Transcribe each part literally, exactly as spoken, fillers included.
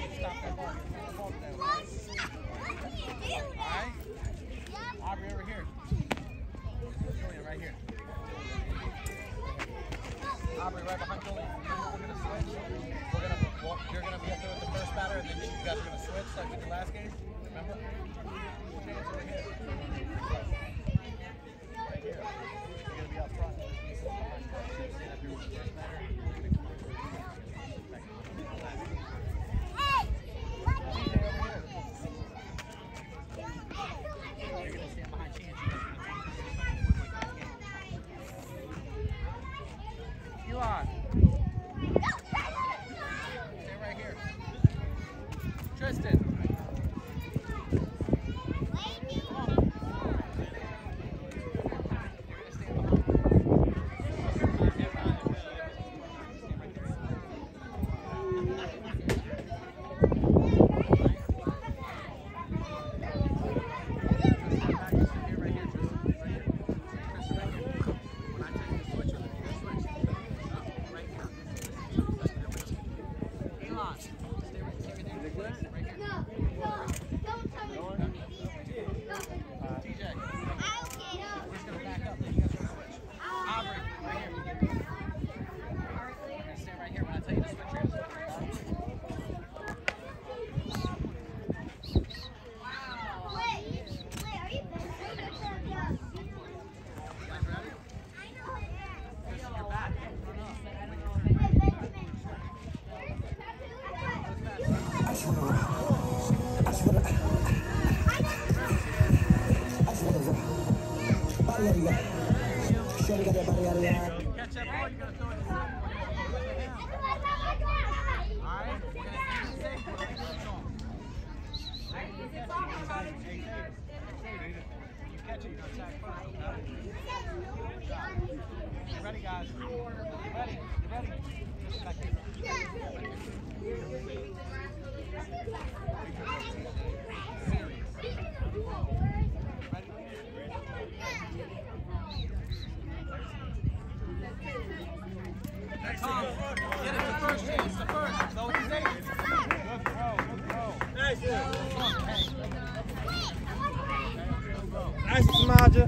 Stop that ball. Stop the ball down. Alright? Aubrey over here. Julian right here. Aubrey right behind Julian. We're gonna switch. We're gonna well, you're gonna be up there with the first batter and then you guys are gonna switch like we did last game. Remember? Hands over here. Right here. You're gonna be up front. Stand up here with the first batter. Elon. Stay right here. Tristan. Catch that ball, you gotta throw it in the center. Alright, we're gonna aim safe, we're gonna get it on. You catch it, you're gonna sack first. You ready, guys? You ready? You ready? Just back here. Serious. Ready? Tom, get it the first chance, the first. So easy. Good throw, good throw. Nice. Nice, Samaja.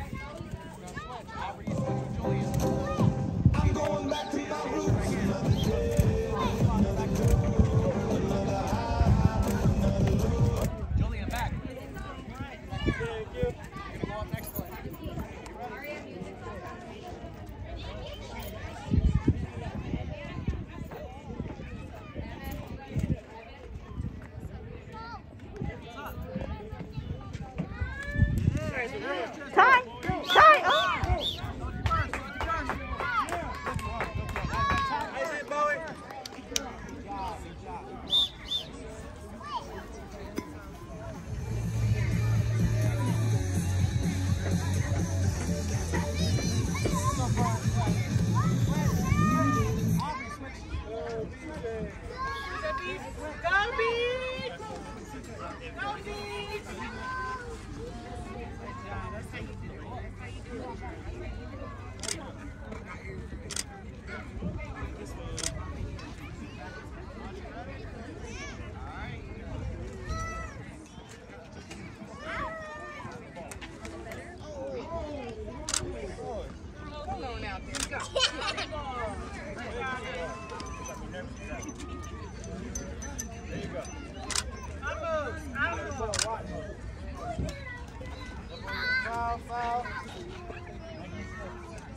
I'm going back to my roots. Julian, back. Thank you. You're going to go up next play. Ty! Ty! Oh! Foul, foul.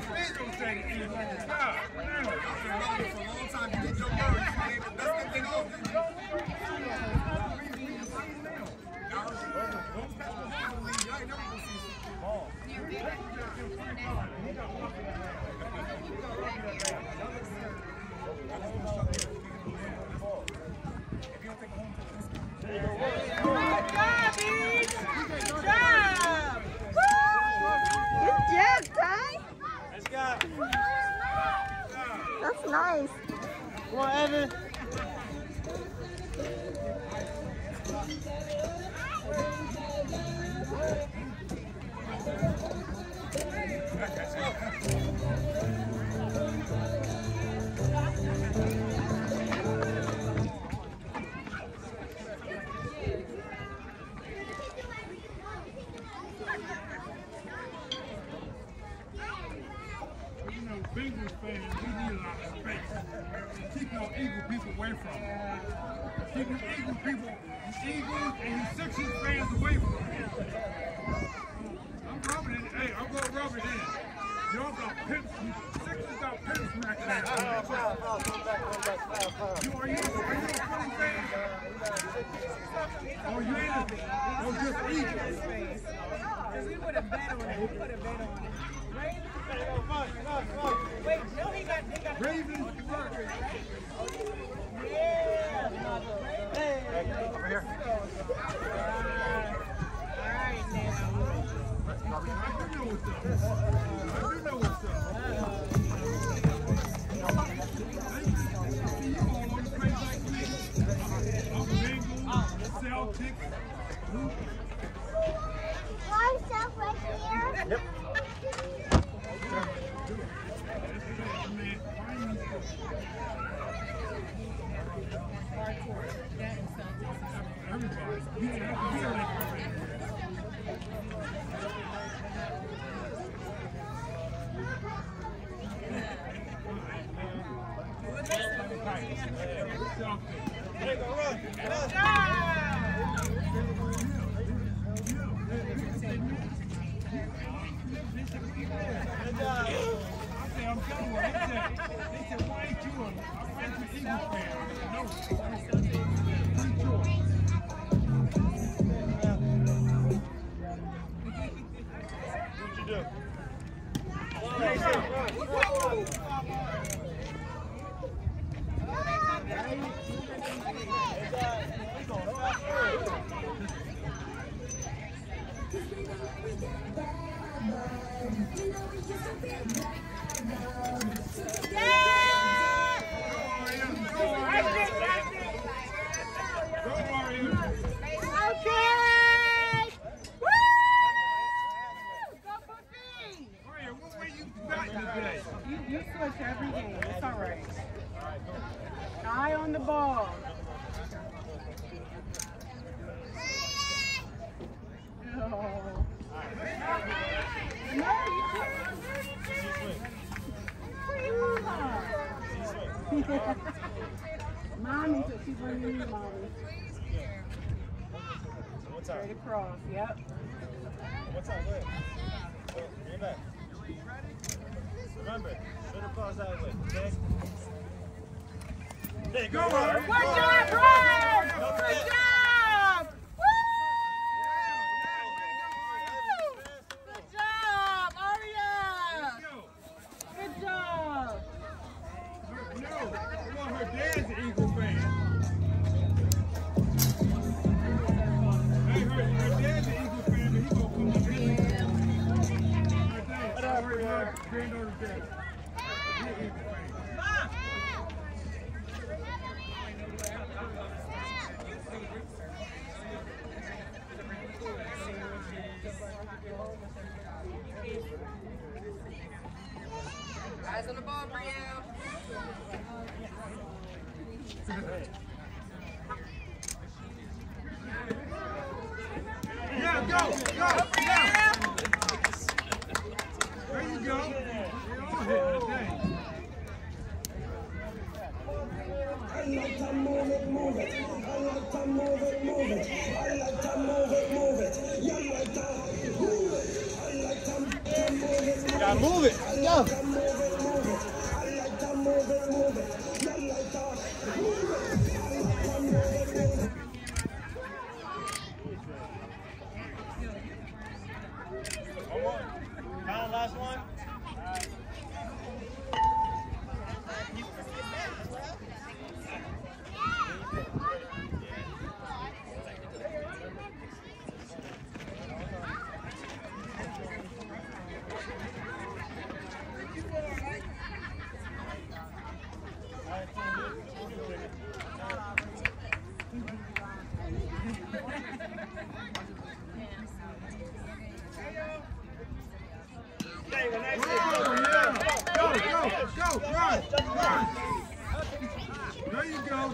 That's nice. Come on, Evan. Bengals fans, we need a lot of space. Keep those Eagle people away from them. Keep these Eagle people, these Eagles and these Sixers fans away from them. I'm rubbing it. Hey, I'm going to rub it in. Y'all got pimps. Sixers got pimps smacking at you. You are you? Are you a Philly fan? Oh, you ain't a, oh, just Eagles. Because we would have bet on it. We would have bet on it. Right? Wait, no, he got, he got Ravens. yeah. Hey, Over here. all right, now. I do know what's up. I do know what's up. See you all on the place like me. I'm Bengals, Celtics. Myself right here. Yep. I'm telling you, they said, they said, why ain't you a, why ain't you an Eagles fan? No. What'd you do? You, you switch every game. It's all right. Eye on the ball. No. No, you can't. Where you mama? Mommy, so she's bringing you, mommy. What's up? Straight across, yep. What's up? Wait. Wait, get back. Remember, should across that way, okay? There you go. Good job, Brian! Good job! Woo! Good job, Aria! Good job! No, well, her dad's an Eagle fan. Hey, her, her dad's an Eagle fan, but he gonna come up here. Her dad, her, her granddaughter's dad. He's an Eagle fan. Eyes on the ball, Brielle. Yeah, go, go, yeah. There you go. They all hit today. I like to move it, move it. I like to move it, move it. I like to move it, move it. You like to move it. I like to move it, move it. You gotta move it. I like Love. Final last one. Go, run, run. There you go.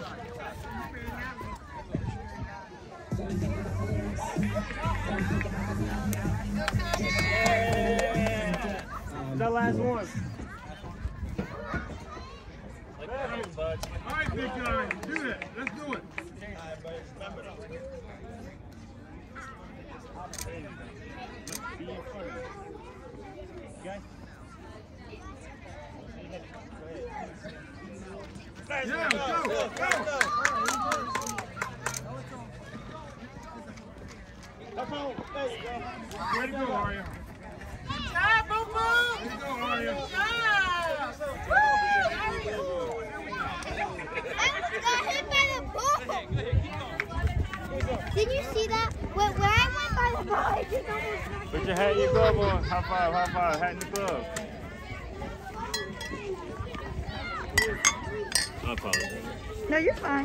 Yeah. That last one. All right, big guy, do that. Let's do it. Yeah, go, go, go. Come on, there you go. Way to go, Arya. Good job, Boo Boo. Way to go, Arya. Good job. I got hit by the ball. Did you see that? When, when I went by the ball, I just almost... Put your hat in your glove on. High five, high five, hat in the glove. I apologize. No, you're fine.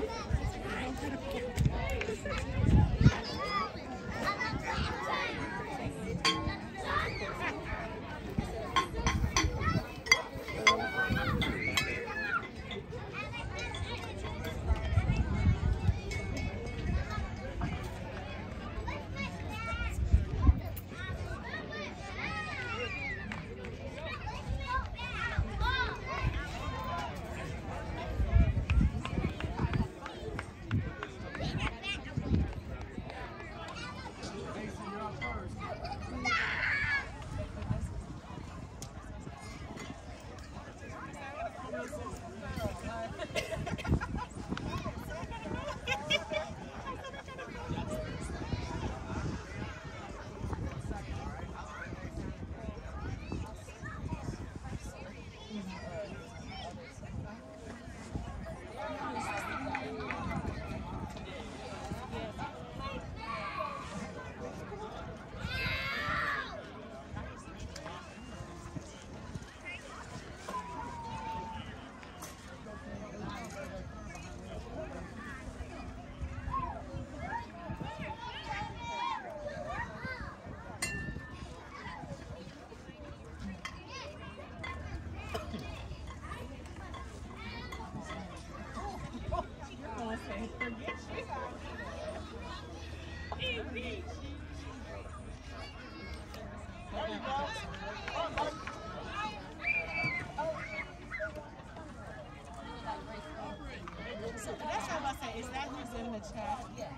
So that's what I say. Is that who's in the chat? Yeah.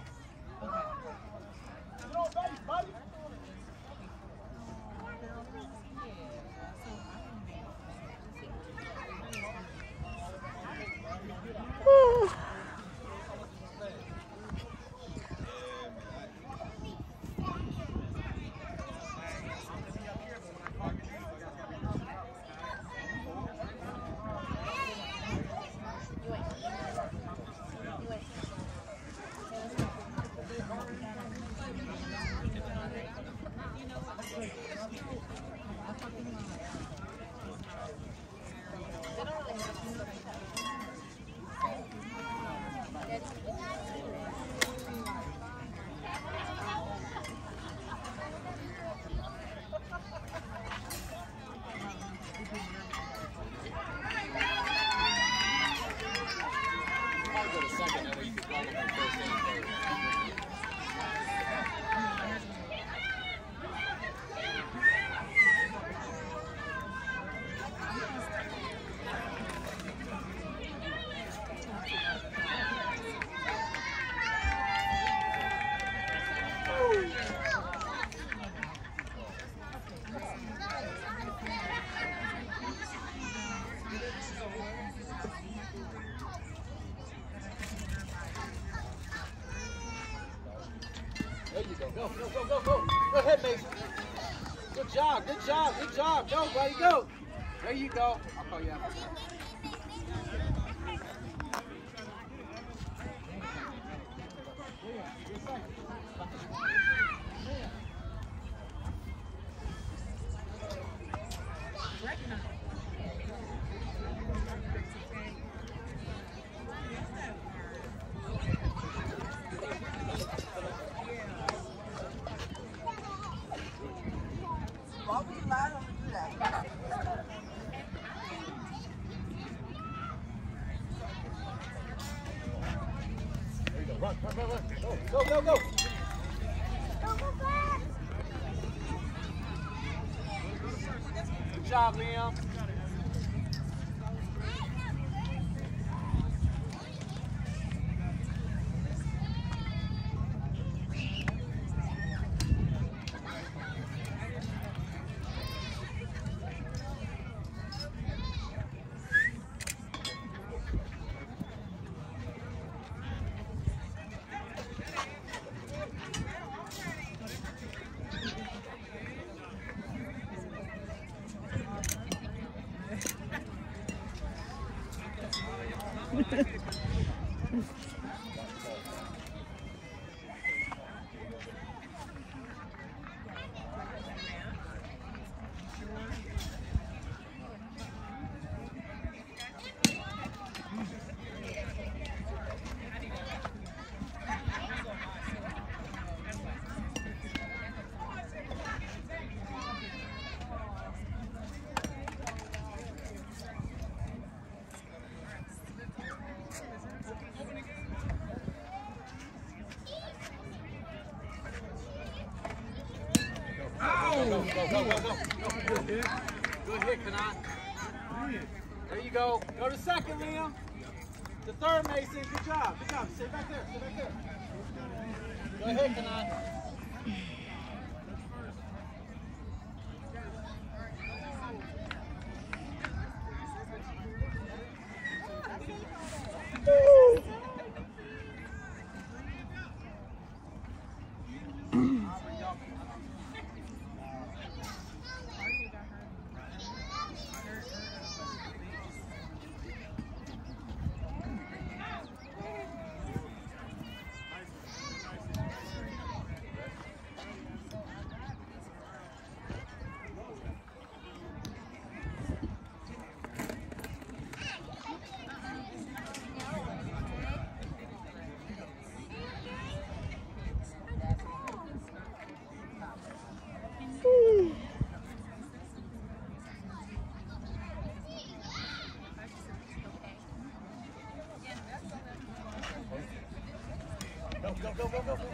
ahead, Mason. Good job, good job, good job. Go, buddy, go. There you go. I'll call you after. Why would you allow them to do that? There you go. Run, run, run, run. Go, go, go, go. Good job, Liam. Go, go, go, go, go. Good hit. Good hit, Kanan. There you go. Go to second, Liam. To third, Mason. Good job. Good job. Stay back there. Stay back there. Go ahead, Kanan. Go, go, go, go, go, go.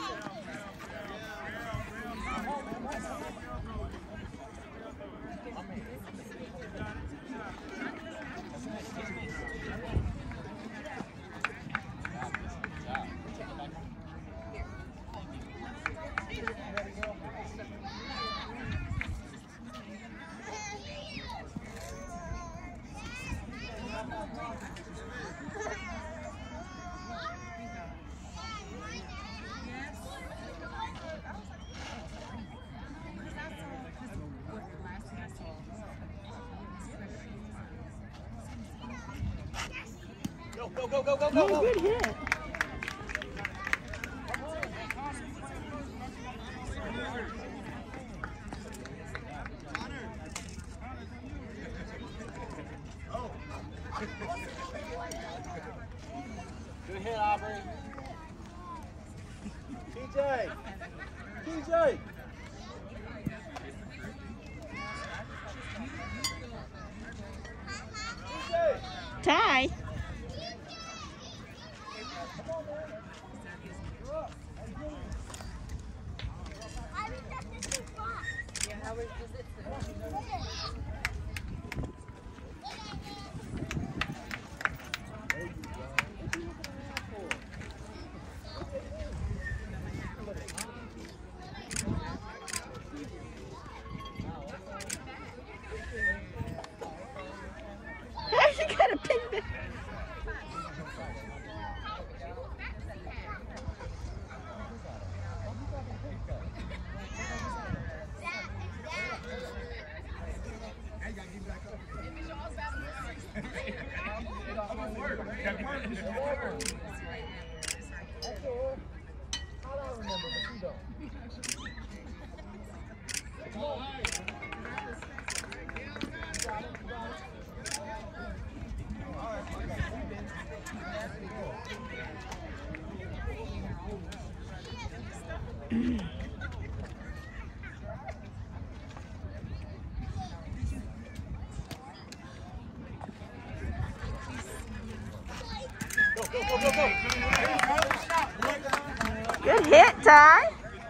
Go, go, go, go, go, Oh, go. good hit. Good hit, Aubrey. T J. T J. Ty. She got a pink. Good hit, Ty.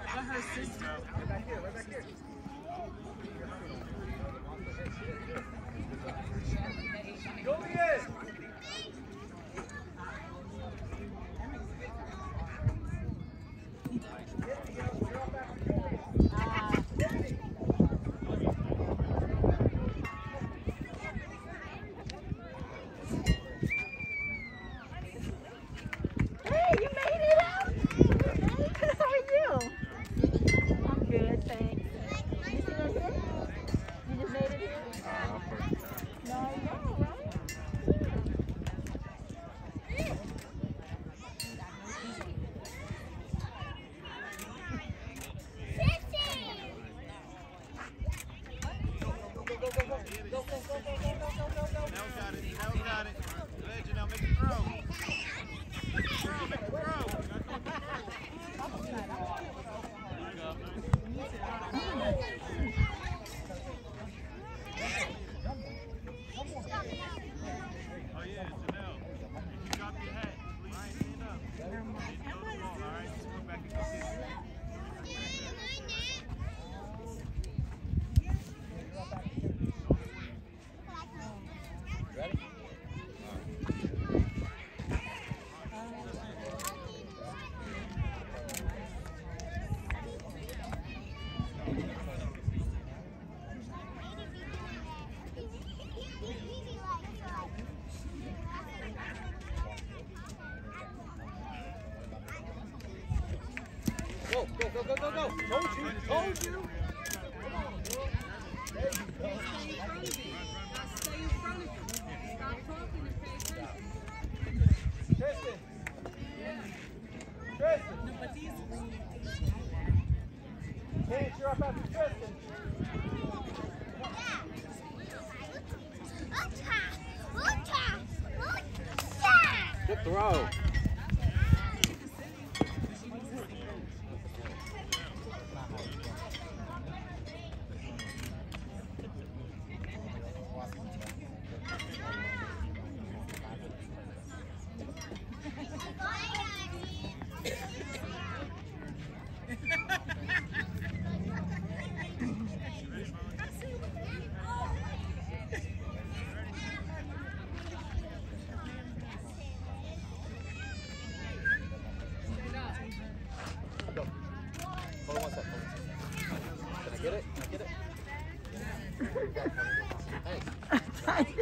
Hey, you made it out. How are you? I'm good, thanks. You see that hit? You just made it here? No, I know, right? Nell got it. Nell got it. Go ahead, Janelle. Make it throw. Make it throw. Make it throw. Oh, yeah, Janelle. If you drop your hat, please stand up. Stand up. All right, just come back and go get it. Ready? Go, go, go, go, go, go. Told you, told you. Come on, girl. There you go. Stay in front of it. Stay in front of it. Stop talking and pay attention. Tristan. Tristan. No, but these Chance, you're up after Tristan. Good throw. Hold on one second. Can I get it? Can I get it? Thanks.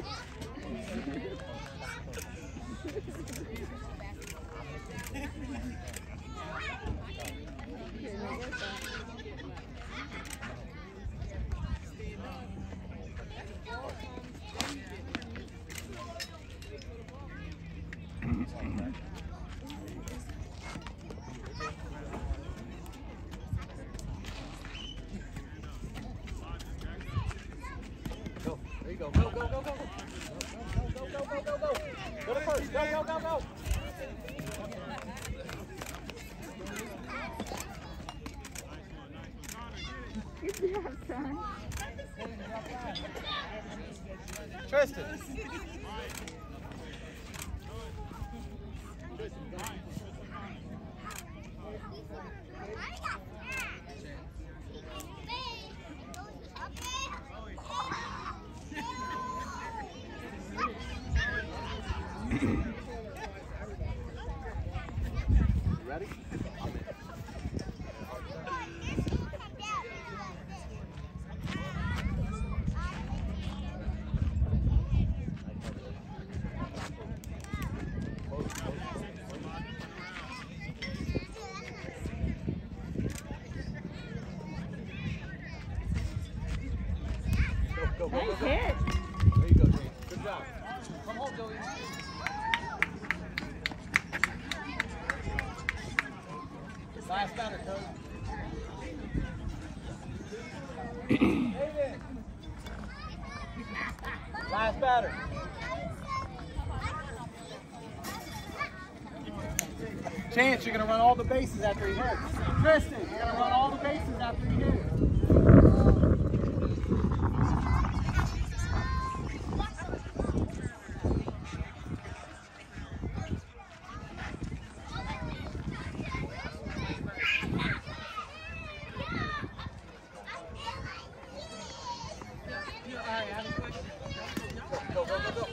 Go. There you go. Go, go, go, go, go. Go, go, go, go, go. Go to first. Go, go, go, go. Good job, son. Tristan. Ready? I'm in. Go, go, go, Nice go, go. hit. There you go, James. Good job. Come home, Joey. Last batter, coach. Last batter. Chance, you're going to run all the bases after he hits. Tristan, you're going to run all the bases after he hits. Go, go, go, go.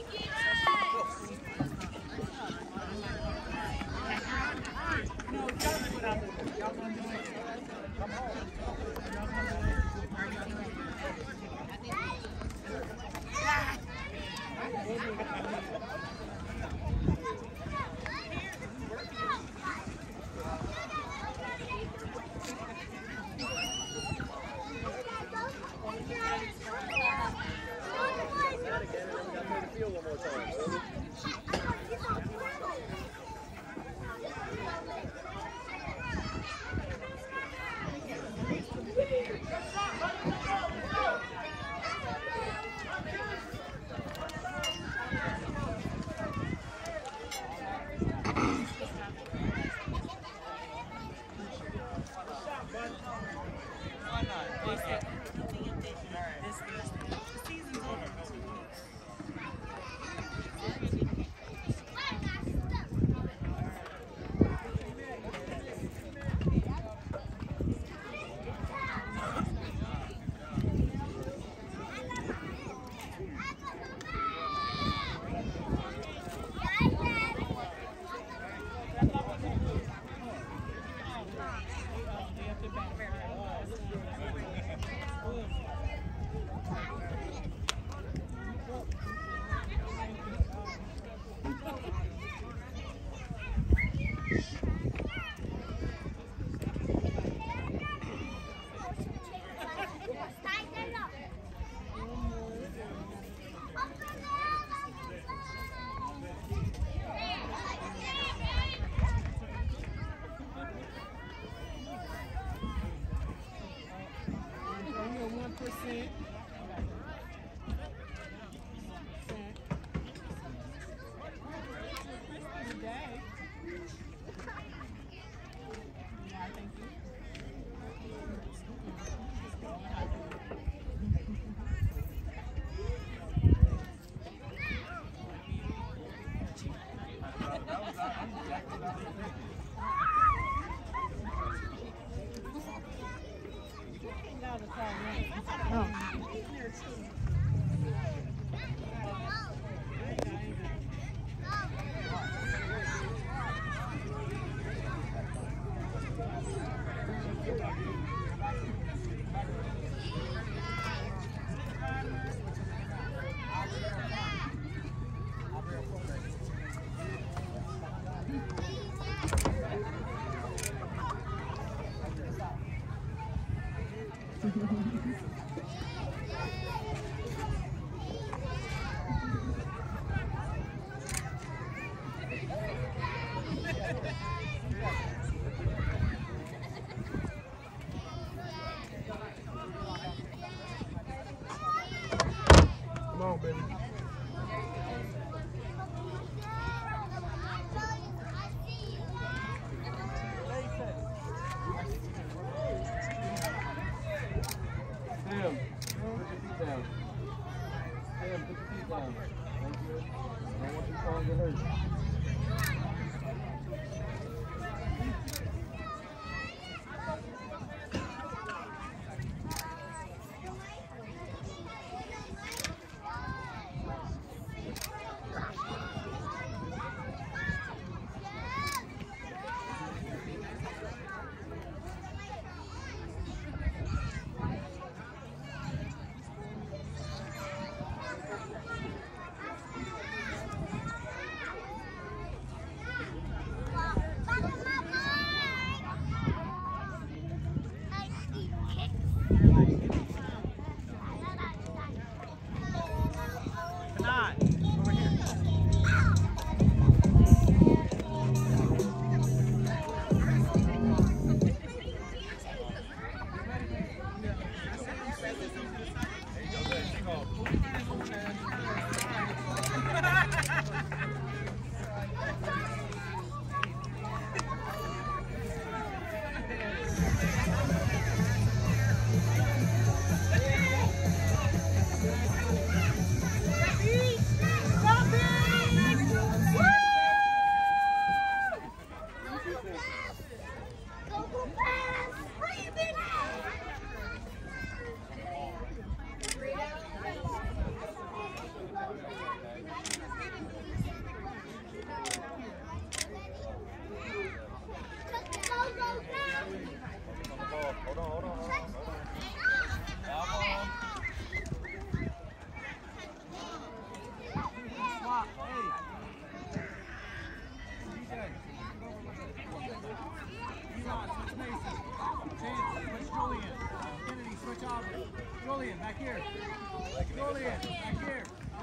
Julian, back here. Julian, back here.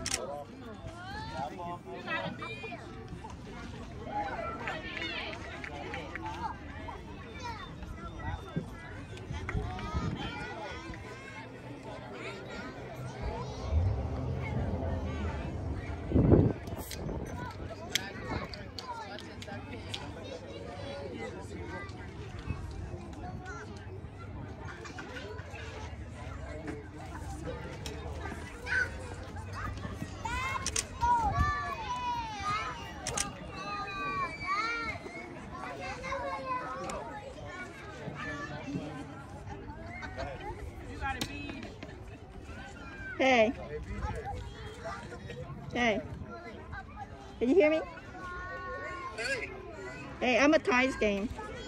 Hey. Hey. Can you hear me? Hey. Hey, I'm at Ty's game.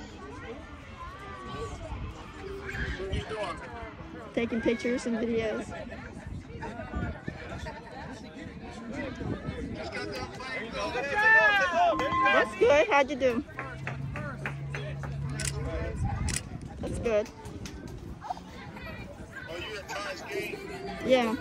What are you doing? Taking pictures and videos. Just got done playing. That's good. How'd you do? That's good. Oh, you at Ty's game? Yeah.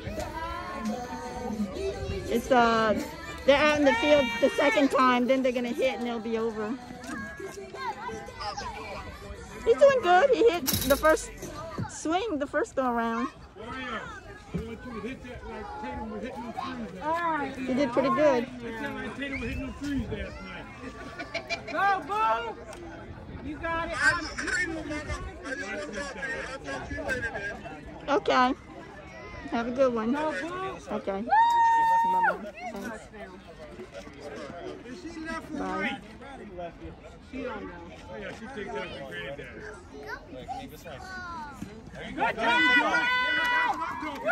It's uh they're out in the field the second time, then they're gonna hit and it'll be over. How's he doing? He's doing good. He hit the first swing the first go around. Oh, yeah. I want you to hit that like Tatum was hitting them threes. All right. He did pretty good. That sounded like Tatum was hitting them threes last night. Go, Boo! You got it. I just want to talk to you. I'll talk to you later, then. Okay. Have a good one. Go, Boo! Okay. Bye-bye. Thanks. Is she left or Bye. right? She don't know. Oh, yeah, she takes that for granddad. Good job, Aria! Good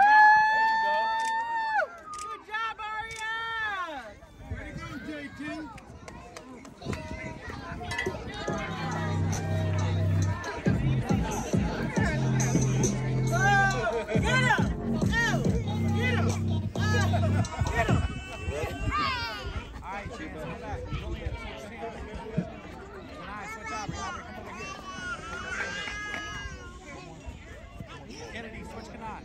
Good job, Aria! Way to go, J T. Oh, get him! Oh, get him! Oh, get him! All right, Chance, come back. Julian, switch Chance. Nice, switch out. Aubrey, come over here. Kennedy, switch Kanat.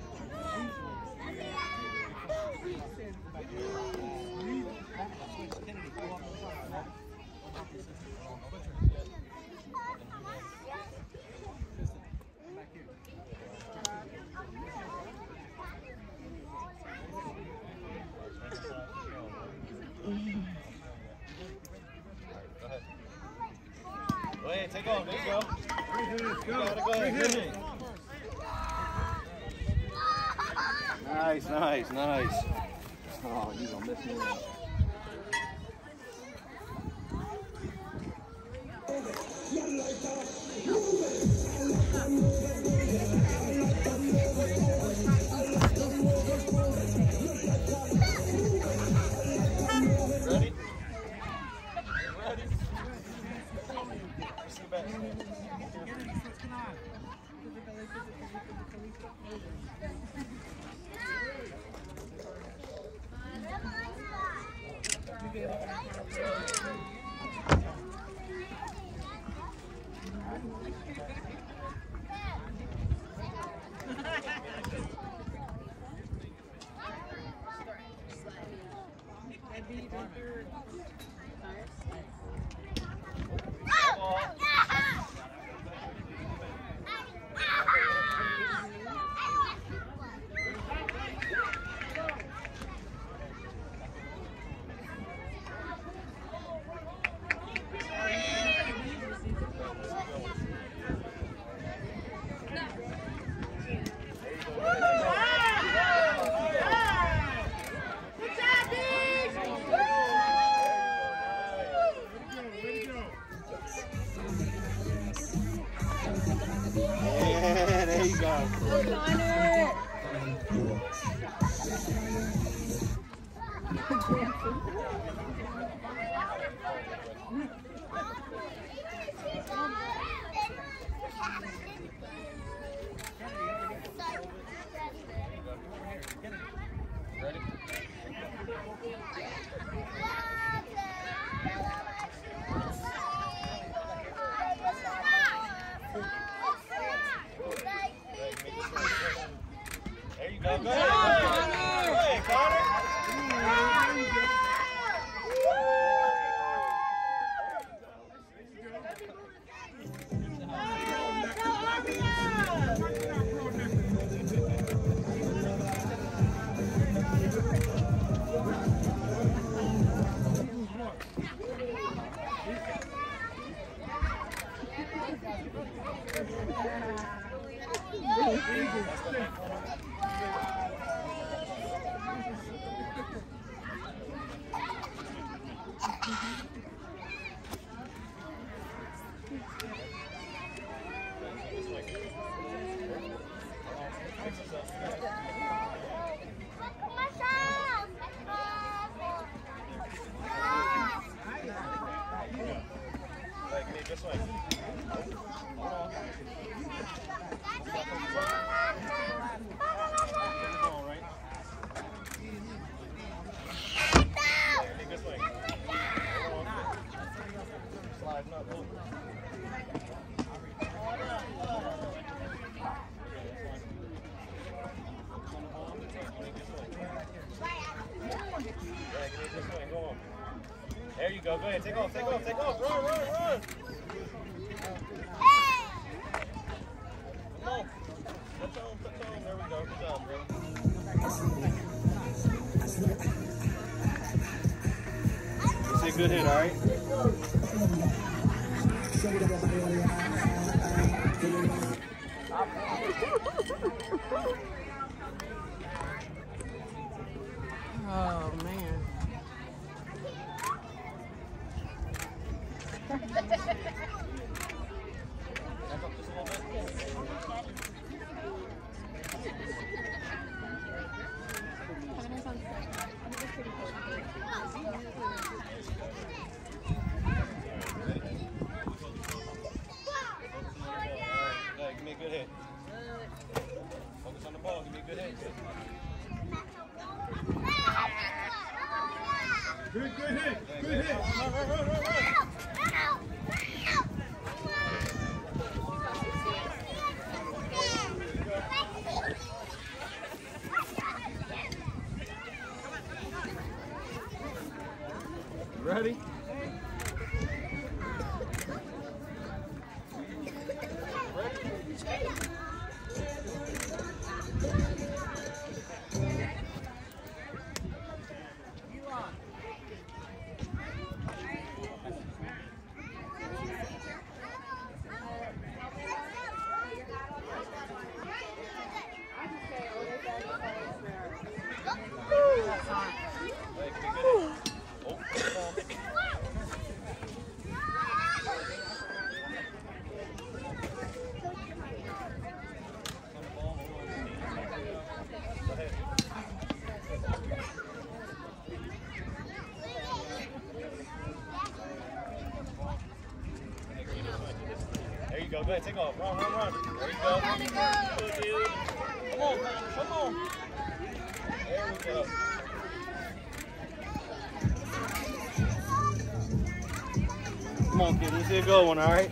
Kennedy, go up the front. Back here. Go ahead, take off. There you go. Go. Gotta go ahead. Hit it. Nice, nice, nice. Oh, you gonna miss me. Ready? Ready? Sit back. Kennedy, switch Kanat. There you go. Go ahead. Take off. Take off. Take off. Run, run, run. Come on. Touch on. Touch on. There we go. Good job, bro. It's a good hit, all right? Oh, man. Give me a good hit. Focus on the ball. Give me a good hit. Good, good hit. Good hit. Run, run, run, run, run. Ready? There you go. Go ahead. Take off. Run, run, run. There you go. Good, dude. Come on, man. Come on. There we go. Come on, kid. Let's see a good one, all right?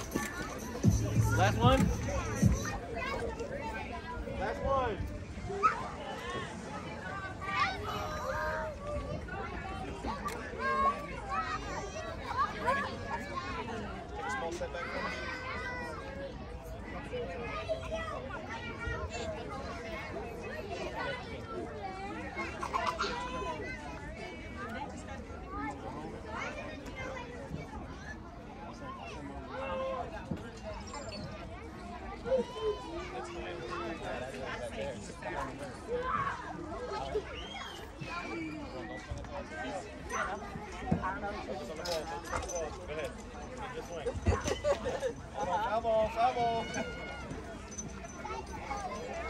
Last one. Last one. You ready? Take a small step back for me. Go ahead. Good swing. Come on, foul ball, foul ball.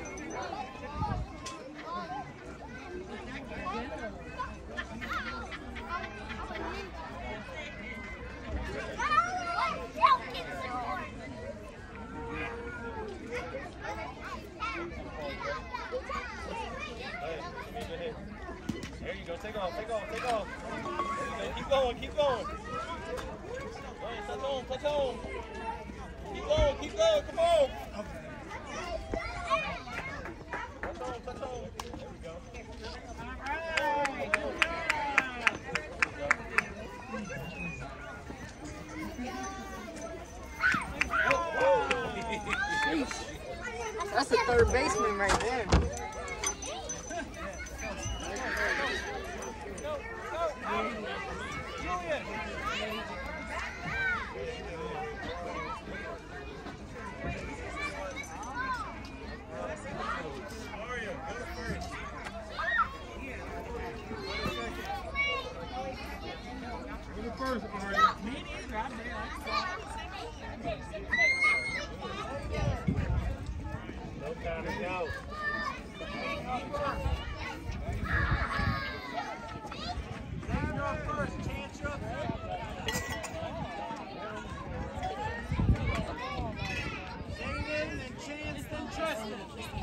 off, take off, take off. Keep going, keep going. Touch home, touch home. Keep going, keep going, come on. Touch home, touch home. There we go. That's the third baseman right there. First, Aria. Me neither. I'm there. No time to go. You're up first, Chancia. Zayden and Chance, then Tristan.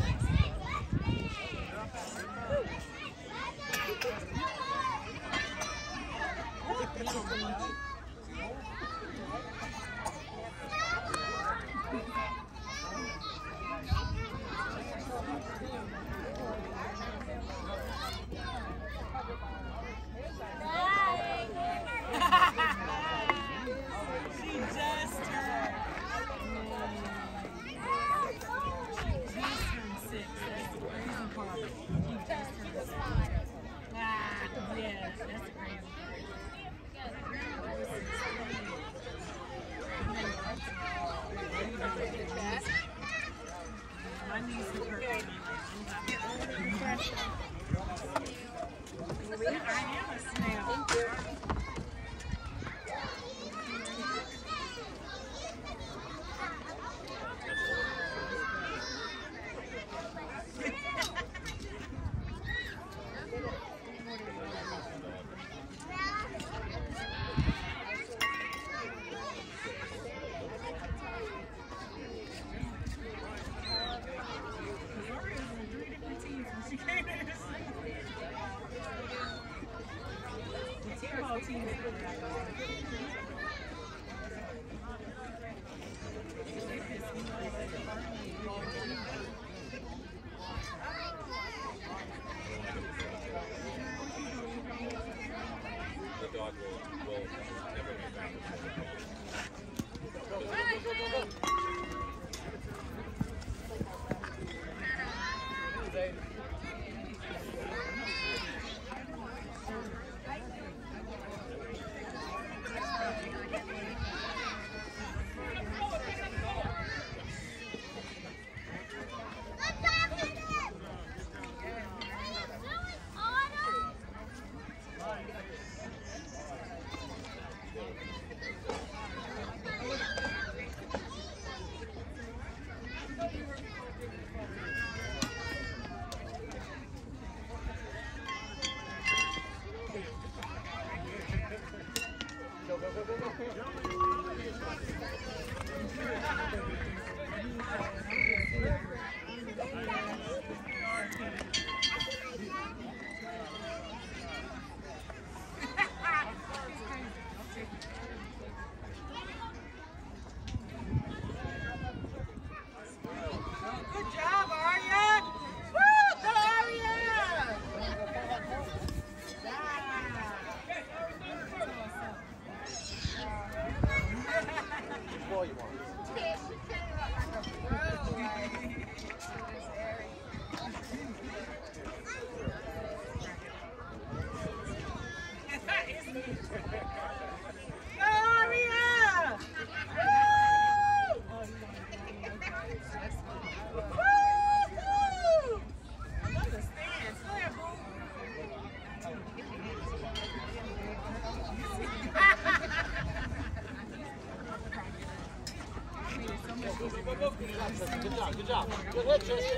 Good job, good job. Good hit, Tristan.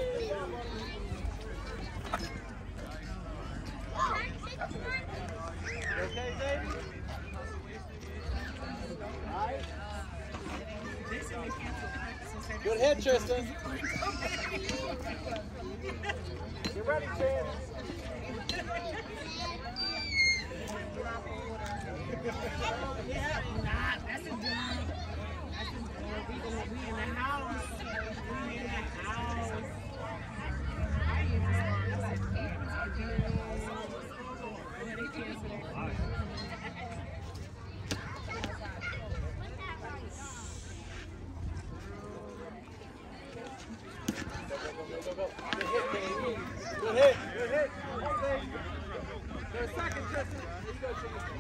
You okay, Zayden? Alright. Good hit, Tristan. Get ready, Chance. Yeah, nah, that's a done. That's a done. We in the, we in the house. We in the house. How you doing? That's a kid. Yeah, they canceled it. Good hit, good hit. Okay. For a second, Tristan. Here you go, Tristan.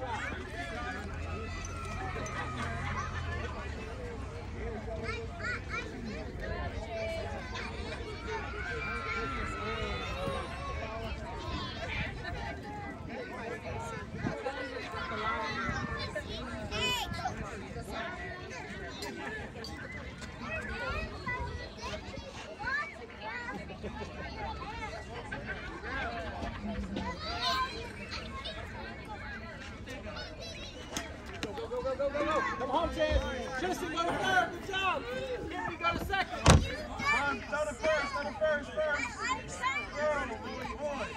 Go, go, go. Come home, Chance. Tristan, go to third. Good job. Here we go to second. Um, go to first, go to first, first. Girl, boy.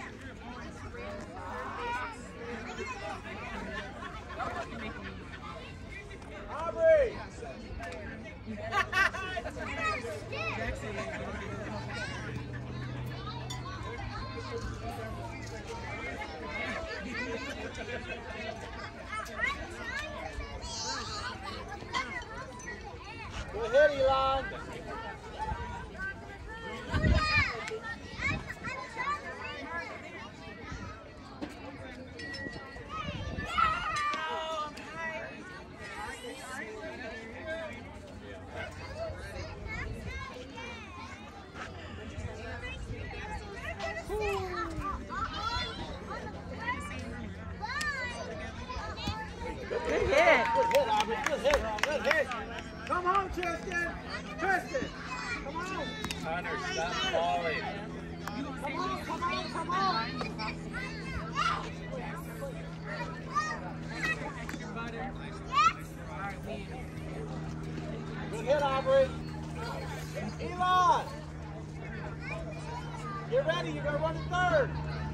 Aubrey. Go ahead, Elon. Good hit. Good hit, Aubrey. Good hit. Good hit. Come on, Tristan. Tristan. Come on. Connor, stop falling. Come on, come on, come on. Good hit, Aubrey. Elon. Get ready. You're going to run to third.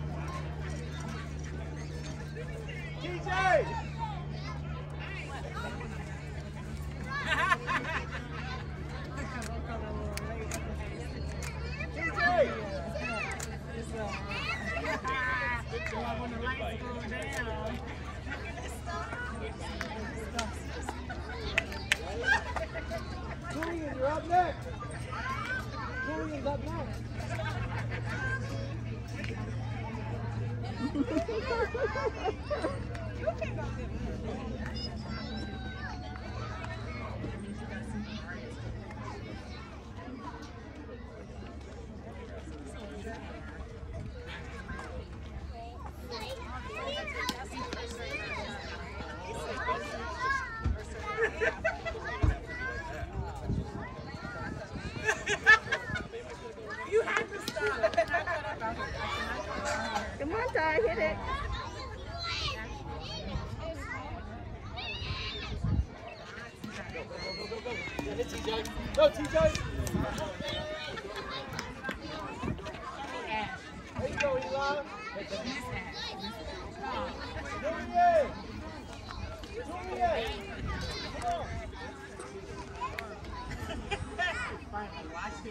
T J. When the lights go down. Julian, you're up next. Julian's up next. You have to stop. Come on, Ty, hit it. Go hit T J. Go, T J. There you go, Elon. Julian. Julian. Come on. Finally, watch it.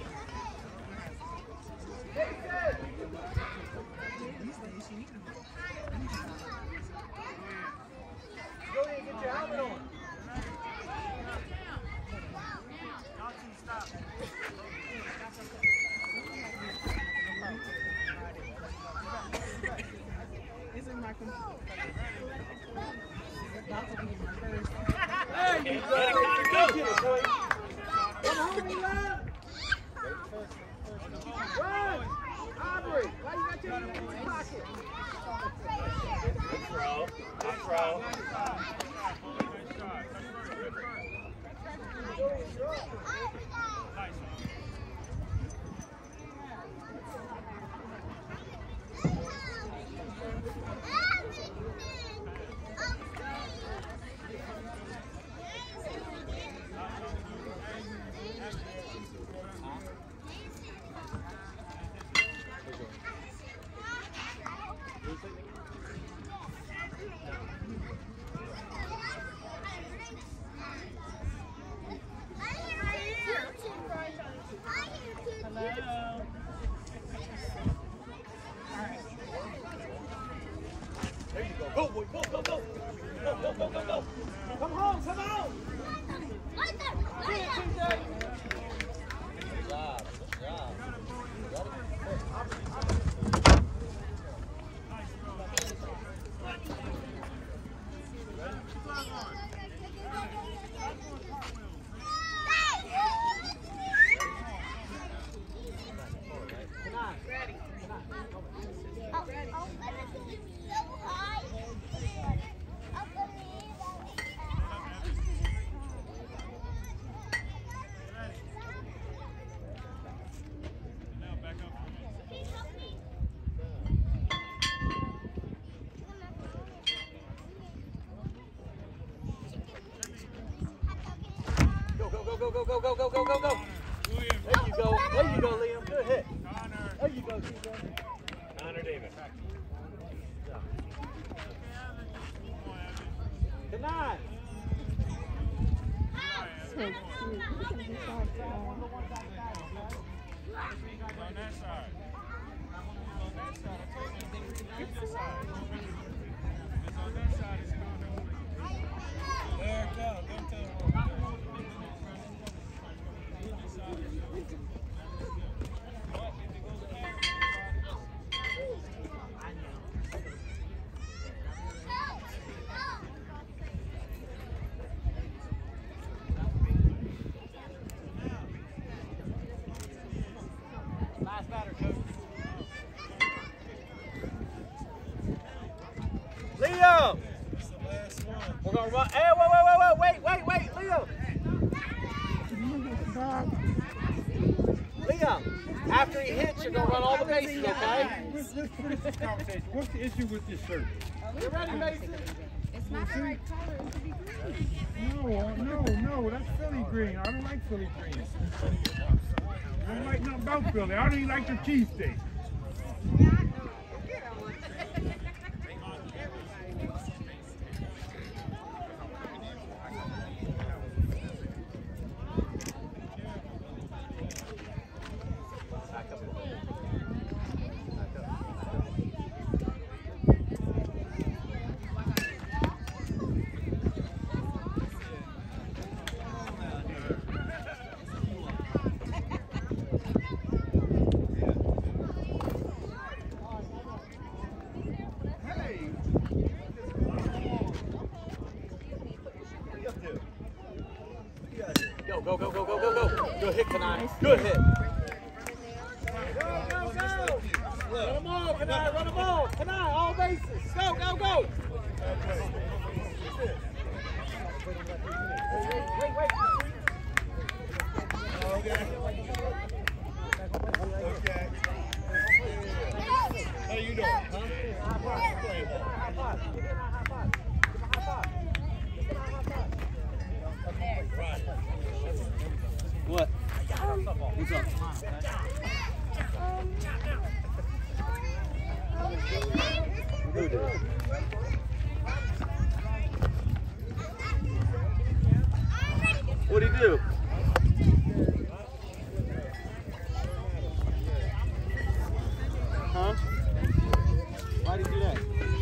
Jason. Julian, get your helmet on. It's in my computer. It's about to be my first. There you go. Get it, boy. Come home, Elon. Run. Aubrey, why you got your hand in your pocket? Good throw. Good throw. go, go, go, go, go, go. There you go. There you go, Liam. Good hit. There you go, T J. Connor David. Good night. So cute. Look at this outside. On that side. On that side. I told you, it's this side. It's on that side. It's going to there it goes. Go to the Last batter, coach. Leo! We're going to run. Hey, wait, wait, wait, wait, wait, wait, wait, Leo! Leo, after he hits, you're going to run all the bases, okay? Let's, let's finish this conversation. What's the issue with this shirt? You ready, Mason? It's not the right color. It should be green. No, no, no. That's Philly green. I don't like Philly green. I don't like nothing about Philly. I don't even like the cheesesteak. Go, go, go, go, go, go, go. Good hit, Kanai. Good hit. Go, go, go. Run them all, Kanai. Run them all. Kanai, all bases. Go, go, go. Wait, wait, wait. Okay. Okay. How you doing? Huh? High five. Give me a high five. Give me a high five. Give me a high five. Give me a high five. What? What's up? Who did it? What'd he do? Huh? Why'd he do that?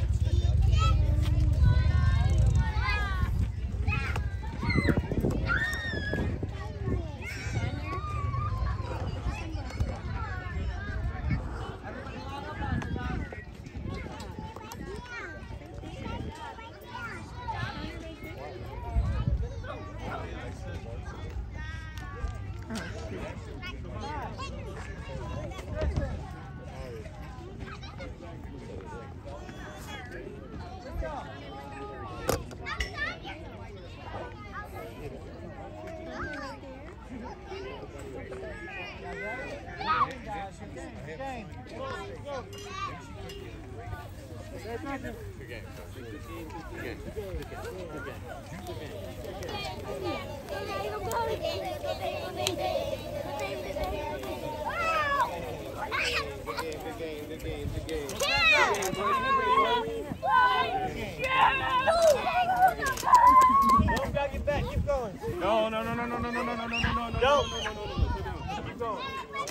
No, no, no, no, no, no, no, no, no, no, no, no, no, Don't. no, no, no, no. Keep going.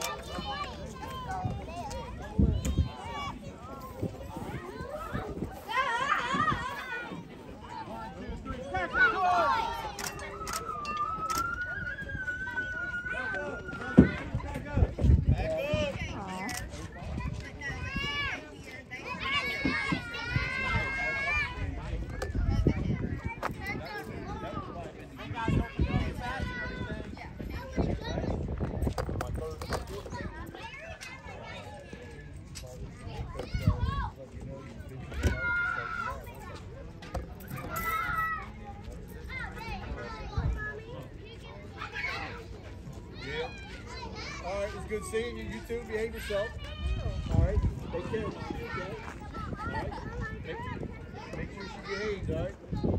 Good seeing you. You too. Behave yourself. All right. Take care. Okay. All right. Make, make sure she behaves. All right.